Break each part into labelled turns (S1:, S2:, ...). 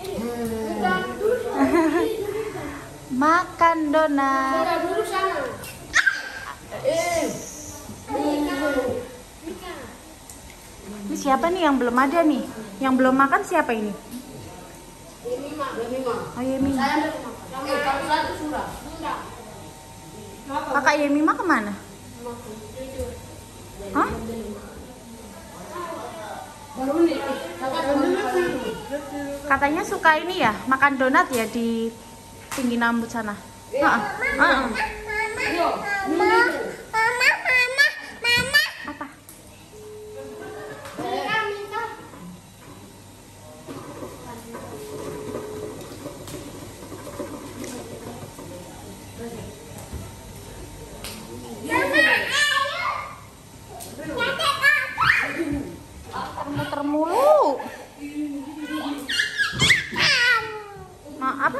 S1: Makan donat. Ini siapa nih yang belum ada nih? Yang belum makan siapa ini? Oh, Yemima. Kakak Yemima kemana? Hah? Katanya suka ini ya, makan donat ya di tinggi Nambut sana. Apa? Muter mulu. Apa?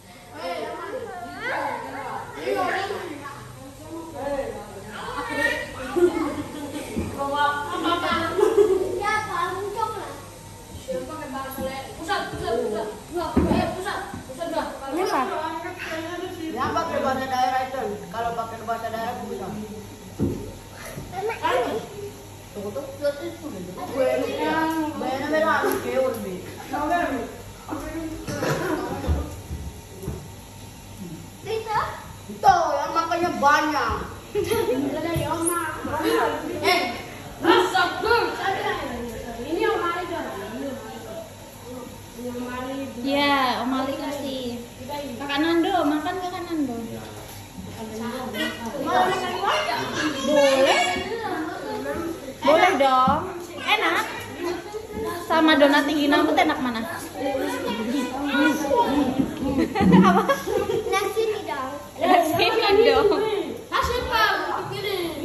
S2: Yang pakai bahasa daerah itu, kalau pakai bahasa daerah bisa. Itu yang makannya banyak.
S1: Ya, Om Ali kasih. Kakak Nando, makan Kakak Nando. Boleh? Boleh dong. Enak. Sama donat tinggi Nambut enak mana? Apa?
S3: Nasi tidak.
S1: Nasi dong.
S3: Nasi pak, pikirin.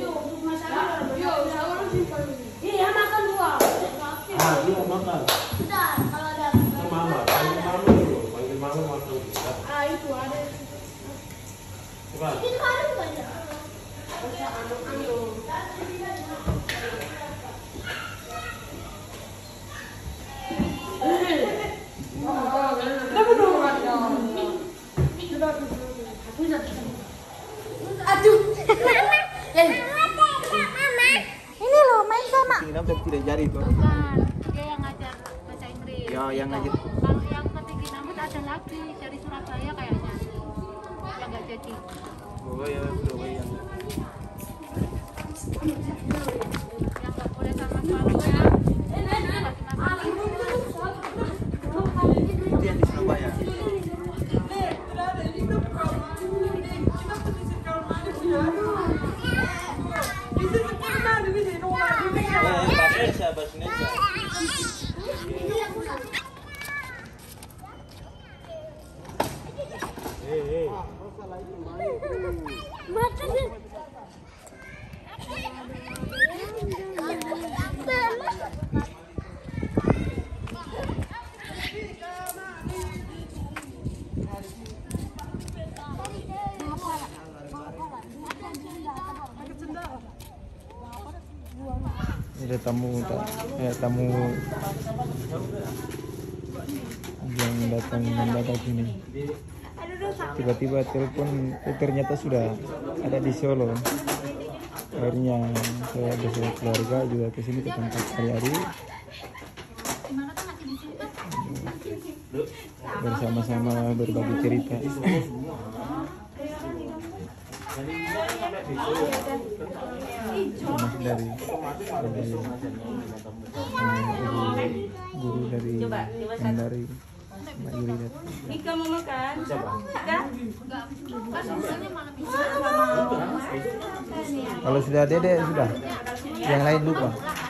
S3: Iya makan dua.
S4: Iya makan.
S3: Sudah, kalau ada.
S4: Mama, panggil mama dulu. Panggil mama makan.
S3: Itu ada.
S4: Coba.
S3: Ini baru banyak.
S1: Aduh. Ini loh main sama.
S5: Tidak jadi itu.
S6: Bukan, dia yang ngajar bahasa Inggris.
S5: Ya, yang ngajar.
S6: Kalau yang ketinggi Nambut ada lagi dari Surabaya kayaknya. Yang nggak jadi.
S5: Surabaya.
S6: Yang nggak boleh sama suaminya.
S5: Itu yang di Surabaya. Bahasa Indonesia. Ada tamu yang datang mendadak ini. Tiba-tiba telepon, ternyata sudah ada di Solo. Akhirnya saya bersama keluarga juga ke sini ke tempat hari-hari. Bersama-sama berbagi cerita. Mas dari guru dari Mandarin.
S1: Ika mau makan? Ika?
S5: Kalau sudah Dede sudah, yang lain lupa.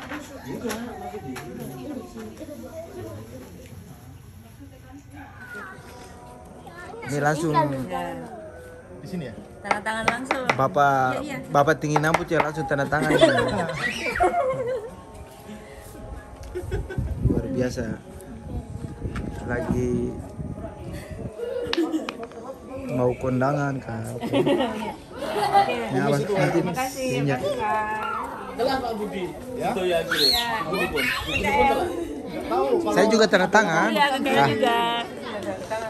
S5: Ini langsung di sini ya?
S1: Tanda tangan langsung.
S5: Bapak tinggi Nambut ya langsung tanda tangan. Luar biasa. Lagi mau kondangan kak. Ya, nanti
S1: Terima kasih.
S5: ya.
S4: Telah Pak Budi. Ya. Itu ya Budi pun.
S5: Saya juga tanda tangan.
S1: Iya, juga.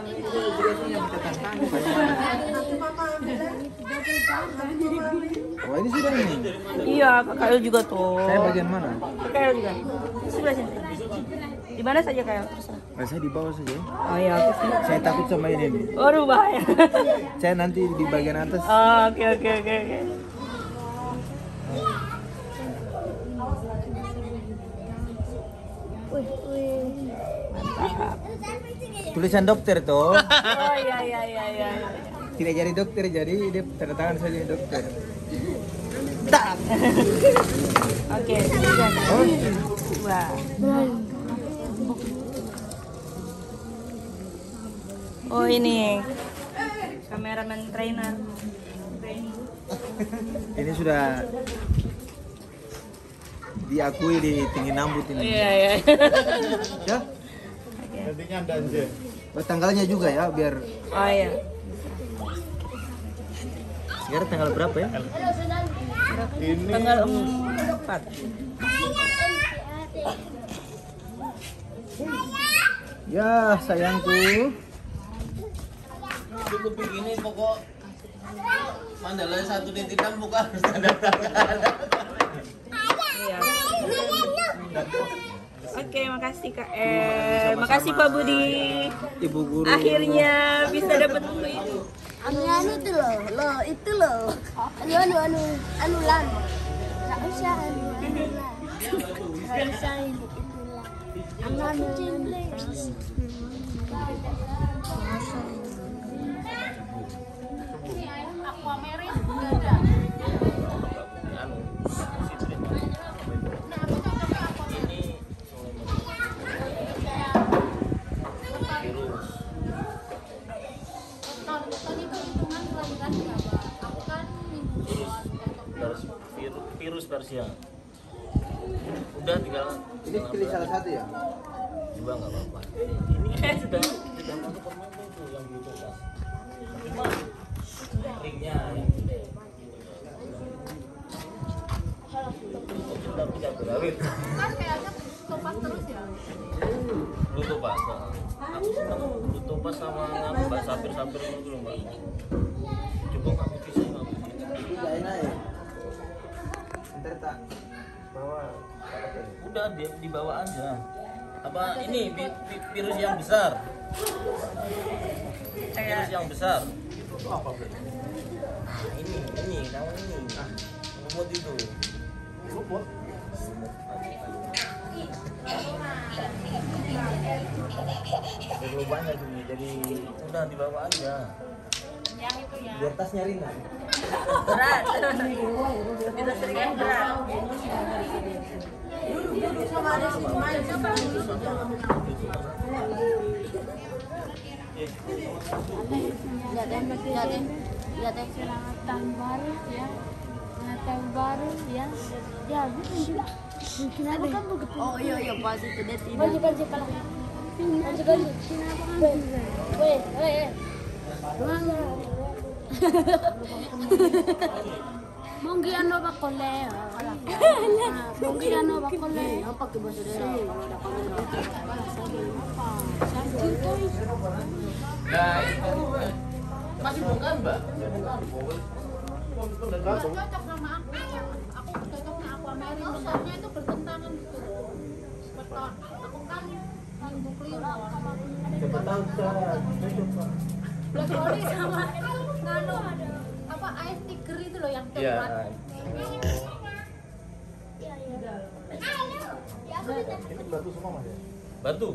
S5: Oh ini sudah ini.
S1: Iya, Kak juga tuh.
S5: Saya bagian mana?
S1: Kak juga. Sebelah sini. Di mana saja Kak? Terserah.
S5: Nah, saya di bawah saja.
S1: Oh iya, oke.
S5: Saya takut sama ini.
S1: Waduh bahaya.
S5: Saya nanti di bagian atas.
S1: Oh, oke.
S5: Tulisan dokter tuh.
S1: Oh iya.
S5: Tidak jadi dokter, jadi dia tanda tangan saja dokter.
S1: Oke.
S5: Oh,
S1: Wah. Oh ini kameramen trainer.
S5: ini sudah diakui di Tinggi Nambut ini.
S1: Iya.
S5: Ya?
S4: Nantinya danjen.
S5: Tanggalnya juga ya, biar
S1: Oh iya.
S5: sekarang tanggal berapa ya?
S4: Ini
S1: Tanggal 4.
S5: Ya, sayangku.
S7: Cukup begini pokok Mandala satu titipan buka harus tanda tangan.
S1: Iya. Oke, makasih Kak. Makasih Pak Budi.
S5: Ibu guru.
S1: Akhirnya bisa dapat buku ini.
S3: Anu itu loh, itu loh. Anu lan. Enggak usah anu lan. Enggak usah itu lan. Anu
S6: Aquamarine nggak ada. Tahun itu hitungan kelahiran berapa? Aku kan
S7: Virus Persia. Udah tinggal
S5: Ini pilih salah satu ya?
S7: dua nggak apa-apa. Ini sudah masuk permen itu yang dicoba. Cuma ringnya yang gede. Tapi tidak berawit.
S6: kan kayaknya topas terus ya.
S7: Blue Topaz. Aku senang Blue Topaz sama Mbak Sapir itu dulu Mbak. Coba kamu bisa nggak?
S5: Itu gak enak ya? Ntar tak bawa.
S7: Udah dibawa aja. Apa ini virus yang besar? Virus yang besar. Itu apa berarti? Ini nama ini. Lumut itu. Lumut. Terlalu banyak ini, jadi udah dibawa aja.
S6: Yang itu ya.
S5: Biar tasnya ringan.
S1: Berat. Kita sering berat.
S3: Lihat selamat tahun baru ya. Selamat tahun baru ya. Ya, betul. Kenapa kan begitu?
S2: Oh iya pas itu dia tidak.
S3: Baju kalau. Baju. Kenapa kan? Weh. Mungkin bakole. Mungkin bakole.
S2: Apa ke bahasa daerah kalau ada kamera?
S7: Nah, itu masih bukan, Mbak?
S6: Cocok sama aku. Aku cocoknya Aquamarine. Soalnya itu bertentangan gitu. Betul. Aku kan minggu keliru.
S5: Siapa tahu cara cocok Pak.
S6: Blackberry sama nano apa ice tiger itu loh yang
S7: Iya.
S6: coklat.
S5: Ini batu semua Mas ya?
S7: Batu.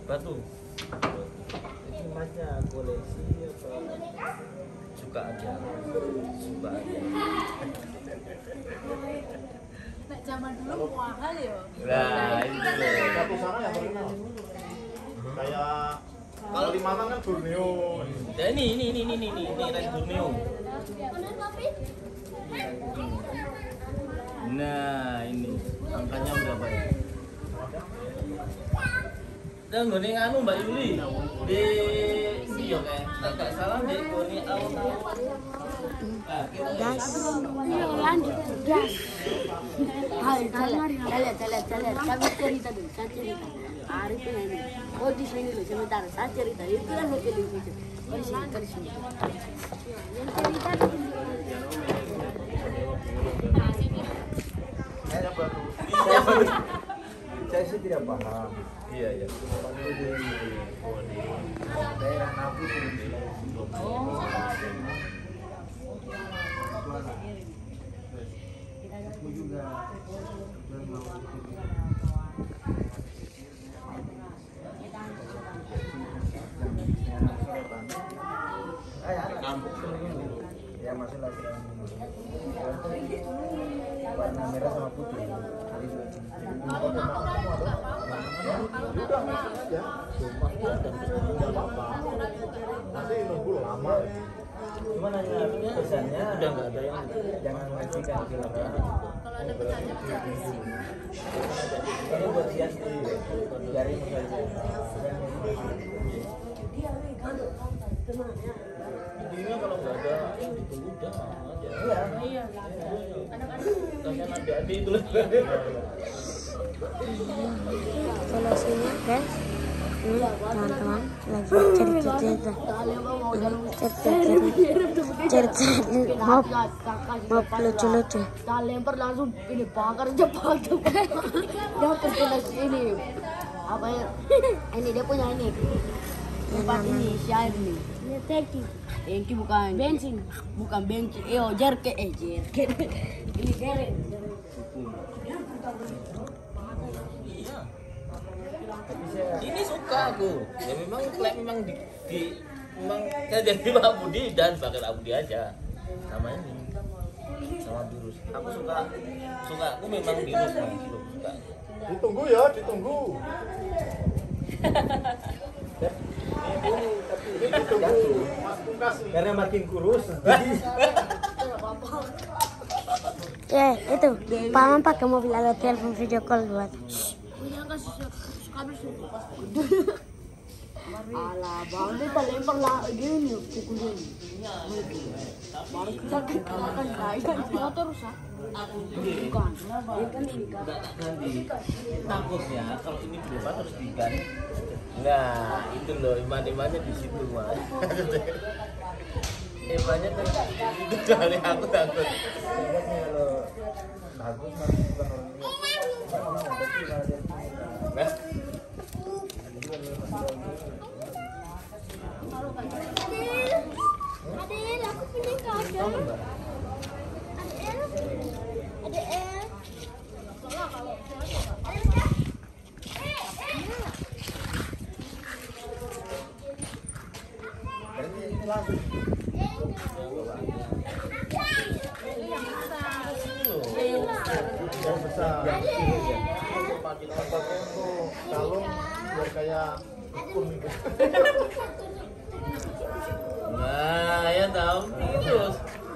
S5: Ini Masnya koleksi atau
S7: Suka aja.
S6: Nek zaman dulu mahal ya.
S7: Nah, itu loh.
S4: Satu sana yang terkenal. Kayak kalau di Malang kan Borneo.
S7: Ya ini Red Borneo. Nah, ini angkanya berapa ya? Dan goni anu Mbak Yuli di iya kayak nggak salah di goni awal
S3: gas. Lanjut gas.
S2: Hai, jalan. Saya cerita dulu, saya cerita. Arif ini. Oh di sini loh, sebentar. Saya cerita. Itu kan hotel di situ. Di sini.
S3: Yang cerita tuh.
S5: Saya sih tidak paham.
S7: Iya.
S5: Waktu di daerah Nabi itu. Aku juga ya masalah warna merah sama putih. Cuman hanya pesannya
S7: Udah nggak ada yang
S5: jangan menyaksikan film.
S6: Kalau ada pesannya
S5: Kalau buat hias dari
S7: intinya kalau nggak ada yang ditunggu udah aja.
S6: iya.
S7: Kasihan adik-adik itu loh.
S3: Solusinya guys, ini teman-teman lagi cerita mau lucu-lucu.
S2: Kita lempar langsung ini bakar cepat. Dia terkena ini. Apa ya? Ini dia punya ini. Tempat ini si air ini.
S3: Ini teki.
S2: Tangki bukan bensin. Bukan bensin. Jerke. Ini derek.
S7: Ini suka aku. Ya memang memang saya jadi Pak Budi dan bakal Budi aja. Sama ini. Sama virus. Aku suka aku memang virus suka.
S4: Ditunggu ya, ditunggu. Ini ditunggu. Mas Pungkas nih.
S5: karena makin kurus.
S3: Ya itu, paman pakai mobil ada telepon video call buat.
S2: Alah, bang, kita lempar lah gini, pukulin. Baru kita akan kaya motor rusak. Bukan, ini kan ini kan.
S7: Nanti takutnya kalau ini berubah harus diganti. Nah, itu loh iman-imannya di situ mah. Imannya kan itu dari aku takut.
S5: Kalau bagus masih bukan orang
S7: Nah,
S3: Adel, aku pilih kado. Adel.
S5: berarti ini langsung.
S4: Yang besar. Pakai kalung biar kayak ukur gitu.
S7: nah ya tahu terus.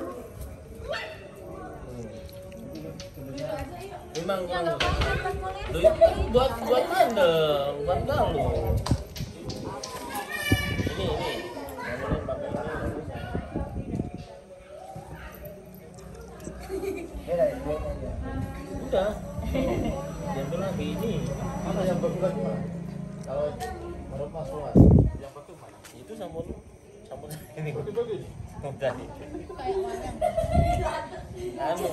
S7: Memang kalau buat kandang, buat galung. Ini. Namanya pakai galung.
S5: Beda ya, beda aja.
S7: Udah. Diambil lagi ini.
S4: Mana yang bagus lagi mana? Kalau menurut Mas Fuad, yang bagus mana?
S7: Itu sambal ini.
S4: Bagus.
S7: Udah. Anu.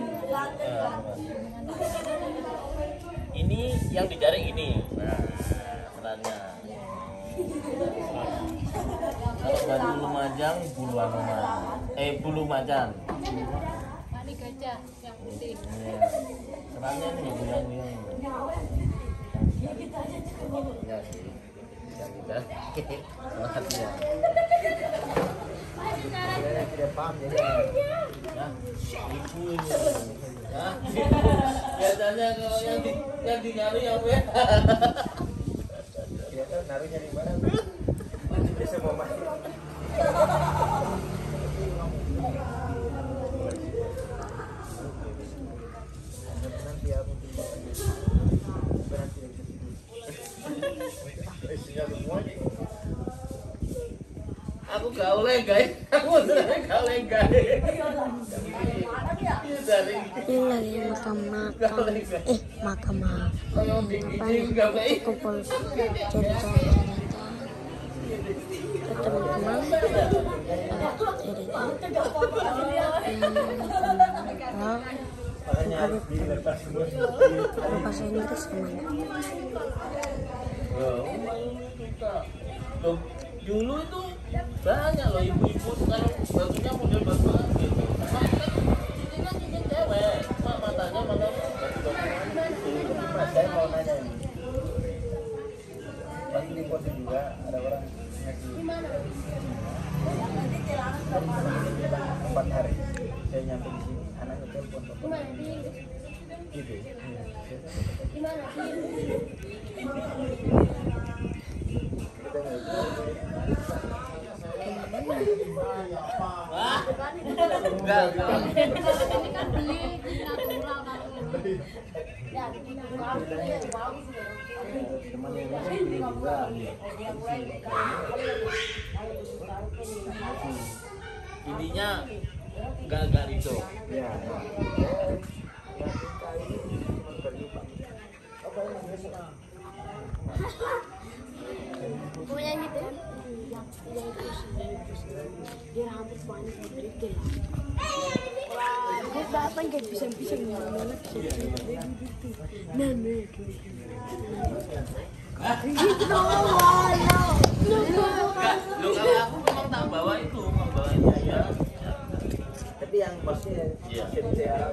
S7: Ini yang dicari ini. Nah, perannya. Kalau baju lumajang bulu anoman. Bulu macan.
S6: Ini gajah yang putih.
S7: Iya. Perannya ini goyang-goyang. Ya sih. Yang kita hatinya.
S5: Saya tidak paham jadi.
S7: Nah, ibu ini. Nah, biasanya kalau yang dinyari apa ya?
S5: Tidak tahu naruhnya di mana. Bisa mau mati. Nanti ya mungkin berarti tidak bisa tidur.
S4: Isinya semua ini.
S7: Aku gak oleh guys. Aku beneran gak oleh guys.
S3: Ini lagi makan kumpul cerita ke teman-teman bahasa Inggris gimana?
S7: Loh, dulu itu banyak loh ibu-ibu kalau batunya model batu gitu. Ini kan cincin cewek, matanya mata
S5: Mas, saya mau nanya ini. Pasti di pos juga ada orang ngasih 4 hari. Saya nyampe di sini, anaknya telepon gitu.
S7: enggak.
S6: Ini kan beli natural kan.
S5: Teman yang masih beli juga.
S7: Intinya enggak itu.
S5: Ya.
S3: Punya gitu kan? Dia hampir banyak gitu. Wah, bapak nggak bisa banget sih. Nah, gitu dong,
S7: Lu kalau aku memang tak bawa itu, membawanya ya.
S5: Tapi yang bosnya
S7: Iya.
S5: CTA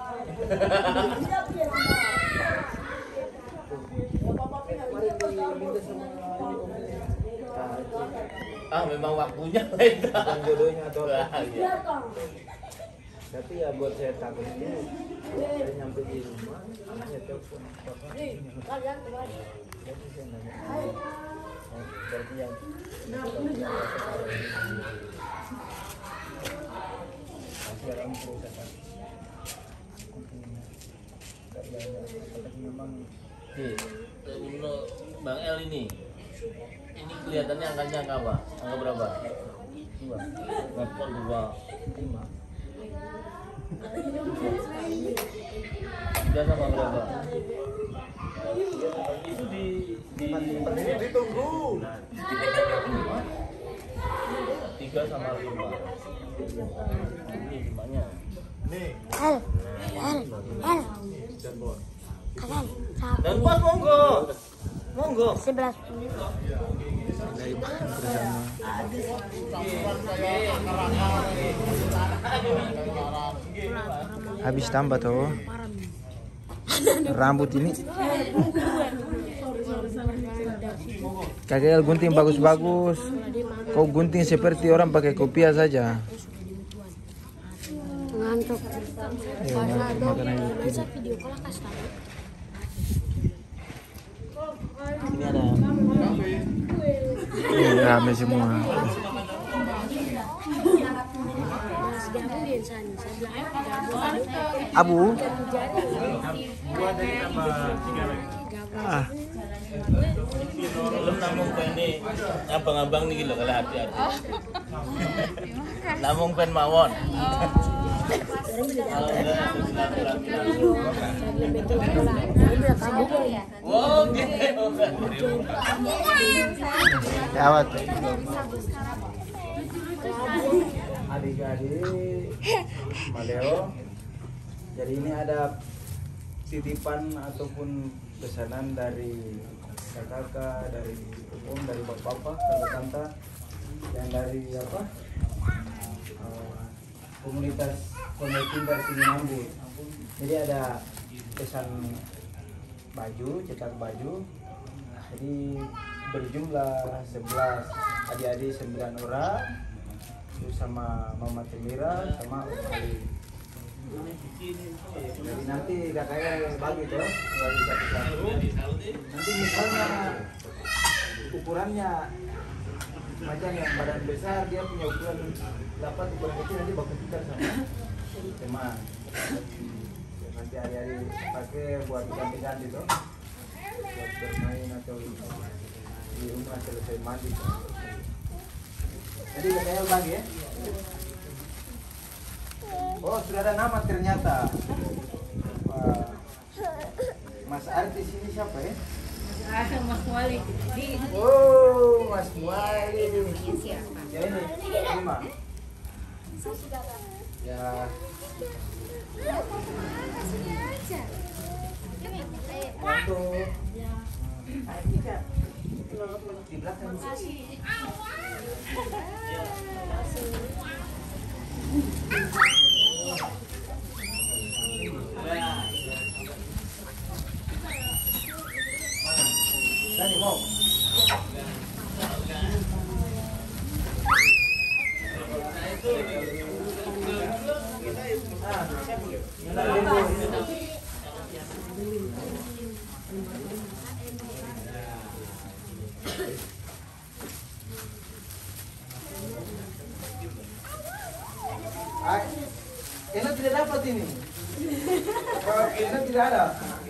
S7: Memang waktunya itu.
S5: bukan jodohnya atau
S7: Wah,
S5: apa.
S7: iya.
S5: Tapi ya buat saya takut ini, saya nyampe di rumah, anaknya telepon papa. Jadi saya nanya, berarti yang masih orang perusahaan. Tapi memang
S7: Menurut Bang El ini kelihatannya angkanya apa? Angka berapa?
S5: 2,
S7: 2.
S5: 5.
S7: Dia sama berapa? Itu di
S4: ditunggu.
S7: 3 sama 5. Ini gimana?
S4: Nih,
S3: Kalian
S7: Dan pas monggo.
S3: 11
S5: Habis tambah tuh rambut ini kagak gunting bagus-bagus, kau gunting seperti orang pakai kopiah saja.
S3: ngantuk.
S5: Ya, makan aja.
S3: Masa video call kasih tahu.
S5: Ini ada rame semua. Abu. Ah.
S7: Belum namung ini abang-abang nih lho kalau hati-hati. Namung pen mawon. Oke.
S5: Lewat. Adik-adik Maleo. Jadi ini ada titipan ataupun pesanan dari kakak, dari om, dari bapak, tante-tante yang dari apa? Komunitas Konekin dari sini Nambut. Jadi ada pesan baju, cetak baju. Jadi berjumlah 11 adik-adik 9 orang. Terus sama Mama Temira sama Om Ali. Jadi nanti kakaknya bagi tuh, bagi satu-satu. Nanti misalnya ukurannya macam yang badan besar, dia punya ukuran dapat ukuran kecil, nanti baku tukar sama teman. Nanti hari-hari pakai buat ganti-ganti tuh, buat bermain atau di rumah selesai mandi. Jadi KKL bagi ya. Oh, sudah ada nama ternyata. Wah. Mas artis ini siapa ya?
S6: Mas Muali.
S5: Oh, Mas Muali. Ya ini, terima. Ya. Untuk di belakang. Dani mau. Kena tidak dapat ini. Kalau kena tidak ada.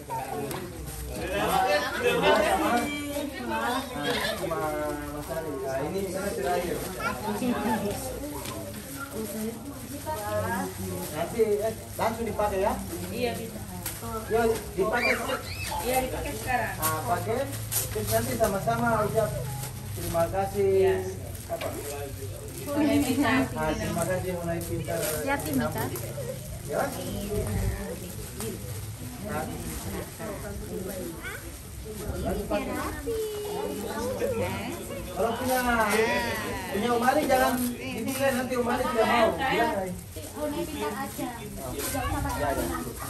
S5: Ini kena terakhir. Nanti langsung dipakai ya?
S6: Iya bisa.
S5: Ya dipakai.
S6: Iya dipakai sekarang.
S5: Nah, pakai. Terus nanti sama-sama ucap terima kasih. Apa? Terima kasih Mulai Pintar.
S1: Yatim Mika.
S5: Ya. Kalau punya Umali jangan ditinggal, nanti Umali tidak mau. Bilang,
S3: Mulai Pintar aja. Tidak usah pakai.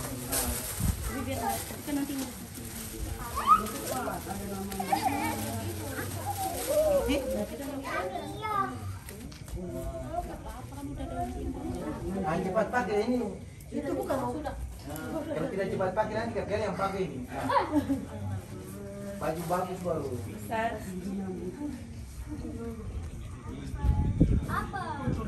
S5: Nah, cepat pakai ini. Itu bukan sudah. Kalau tidak cepat pakai nanti kakek yang pakai ini. Nah. Baju bagus baru.
S3: Apa?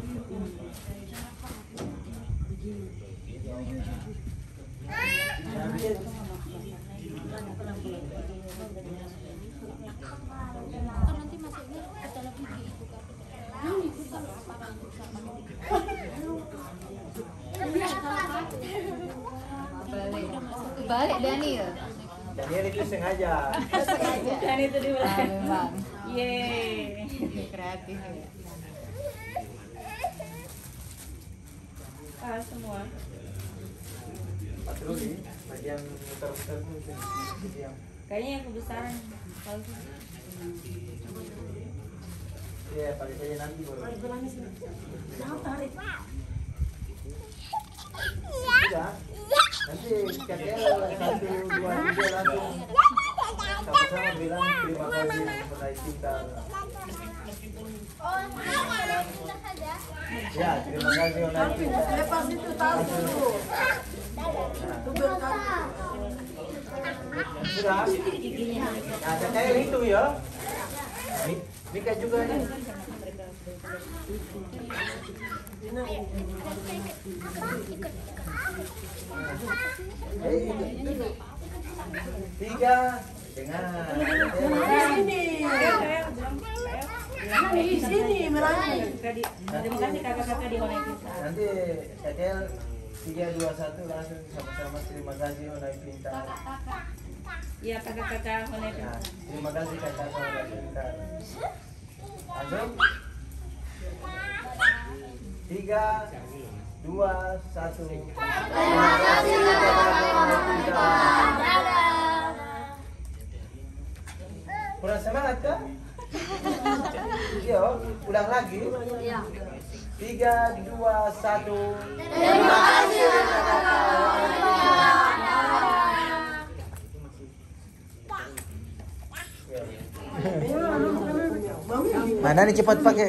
S6: Nanti masuknya ada lebih itu kan.
S1: Balik Daniel.
S5: Daniel itu sengaja.
S6: Dan itu di belakang.
S1: Memang.
S6: Yeay.
S1: Kreatif ya.
S6: Semua.
S5: Patroli bagian muter-muter mungkin.
S6: Kayaknya yang kebesaran.
S5: Iya, pakai saja nanti baru. Sudah. Nanti kakek 1, 2, 3 langsung sama-sama bilang terima kasih kepada Pintar. Ya, terima kasih Mulai Pintar.
S2: Lepas itu tahu dulu.
S5: Sudah. Nah, kakek hitung ya. Mika juga nih. Tiga dengan
S2: Di sini melani.
S6: Terima kasih kakak-kakak di Mulai Pintar.
S5: nanti kakek 3, 2, 1 langsung sama-sama terima kasih Mulai Pintar.
S6: Iya kakak-kakak Mulai
S5: Nah,
S6: Pintar.
S5: terima kasih kakak Mulai Pintar. Langsung 3, 2, 1. Terima kasih kakak Mulai Pintar. Kurang semangat kah? Iya, ulang lagi. 3, 2, 1. Terima kasih Mana nih cepat pakai.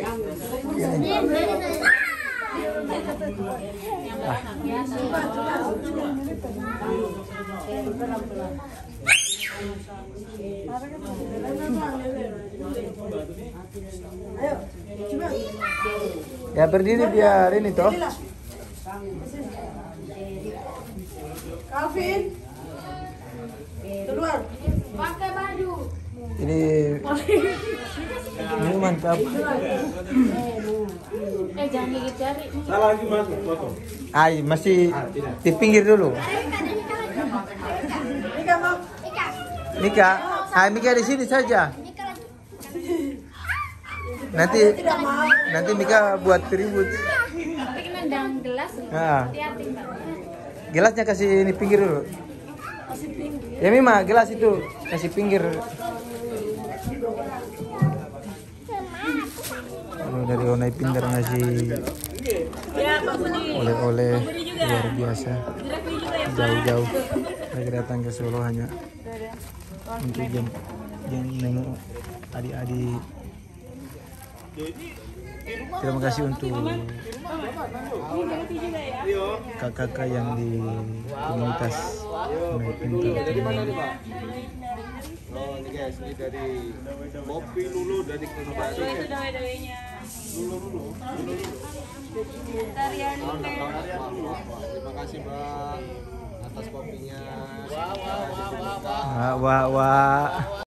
S5: Ya berdiri biar ini toh.
S2: Calvin. Keluar.
S3: Pakai baju.
S5: Ini Ini mantap.
S1: Jangan gigit jari.
S4: Salah lagi mas, foto.
S5: Ay, masih di pinggir dulu. Mika, Mika di sini saja. Nanti Mika buat ribut.
S1: Tapi nendang gelas.
S5: Nah,
S1: Hati-hati, Mbak.
S5: gelasnya kasih di pinggir dulu. Ya Mima, gelas itu kasih pinggir. Kalau dari Onai pintar ngasih oleh-oleh luar biasa. Jauh-jauh lagi datang ke Solo hanya untuk jam nengok adik-adik. Terima kasih untuk kakak-kakak yang di komunitas Onai Pintar ini.
S4: Oh ini guys, ini dari Kopi Lulu dari Komunitas. Itu dawe-dawenya. Lulu. Terima kasih Mbak atas kopinya.
S5: Wah.